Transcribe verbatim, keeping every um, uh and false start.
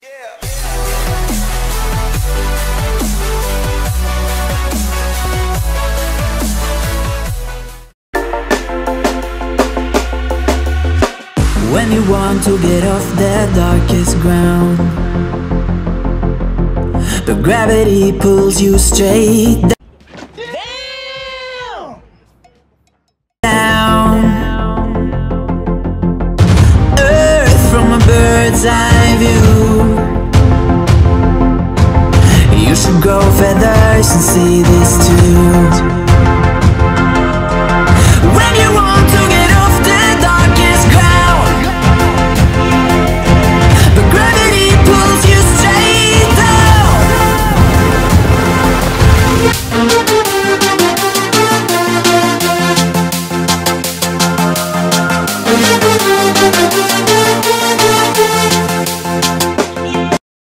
When you want to get off the darkest ground, but gravity pulls you straight down. Earth from a bird's eye view. You should grow feathers and see this too.